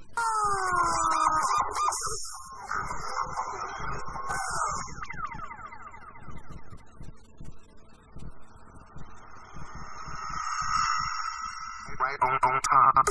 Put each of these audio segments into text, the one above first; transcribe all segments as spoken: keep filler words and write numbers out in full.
Right on, on time.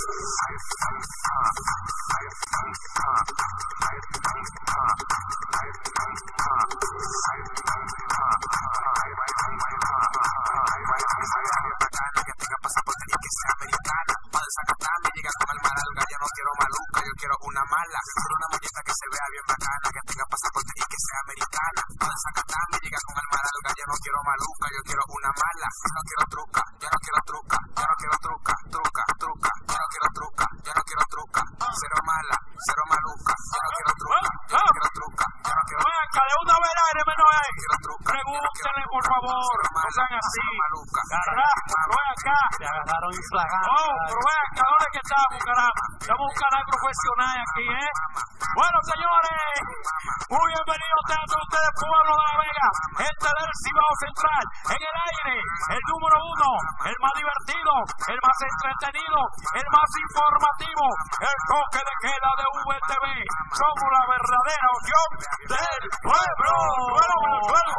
Que tenga pasaporte y que sea americana. Pa' desacatarme, llega con el maralga. Yo no quiero maluca, yo quiero una mala. Quiero una muñeca que se vea bien bacana. Que tenga pasaporte y que sea americana. Pa' desacatarme, llega con el maralga. Yo no quiero maluca, yo quiero una mala. Yo no quiero truca, yo no quiero truca, yo no quiero truca, truca, truca. Yo no quiero truca, yo no quiero truca. Cero mala, cero maluca. Yo no quiero truca, yo no quiero truca. Yo no quiero truca. De una vez aire menos es. Quiero truca. Pregúntale, por favor. No sean así. Carajo, ven acá. Te agarraron inflagante. Oh, pero ven acá, ¿dónde es que estamos, carajo? Estamos un canal profesional aquí, ¿eh? Bueno, señores, muy bienvenidos a todos ustedes, pueblo de La Vega, gente del Cibao Central, en el aire, el número uno, el más divertido, el más entretenido, el más informativo, el toque de queda de V T V. Somos la verdadera opción del pueblo. Bueno, bueno, bueno.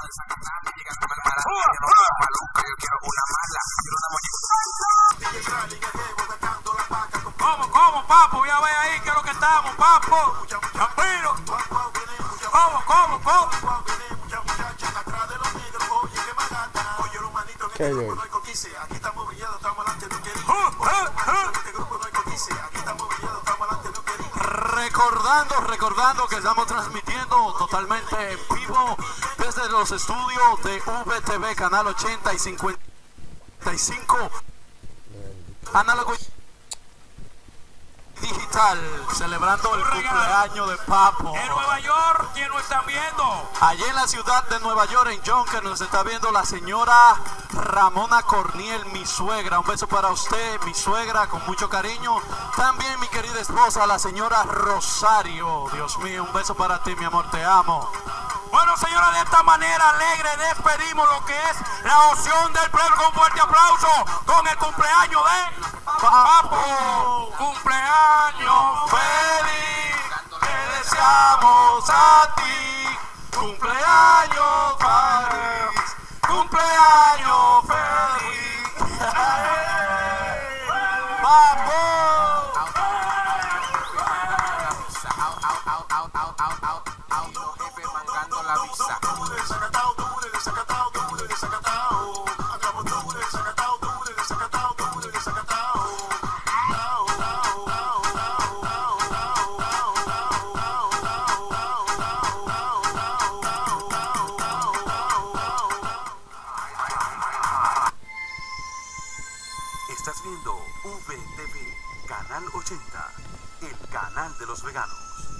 Yo quiero una mala, quiero una ¿Cómo, cómo, papo? Voy a ver ahí qué es lo que estamos, papo. Champiro. ¿Cómo, cómo, cómo? ¿Qué hay hoy? Recordando, recordando que estamos transmitiendo totalmente en vivo desde los estudios de V T V, canal ochenta y cincuenta y cinco, análogo digital, celebrando el cumpleaños de Papo. En Nueva York, ¿quién nos están viendo? Allí en la ciudad de Nueva York, en Yonkers, nos está viendo la señora Ramona Corniel, mi suegra. Un beso para usted, mi suegra, con mucho cariño. También mi querida esposa, la señora Rosario. Dios mío, un beso para ti, mi amor, te amo. Bueno, señora, de esta manera alegre despedimos lo que es la opción del pueblo con fuerte aplauso con el cumpleaños de Papo. Cumpleaños feliz, te deseamos a ti. Cumpleaños feliz, cumpleaños feliz. Papo. la visa. Estás viendo V T V, Canal ochenta, el canal de los veganos.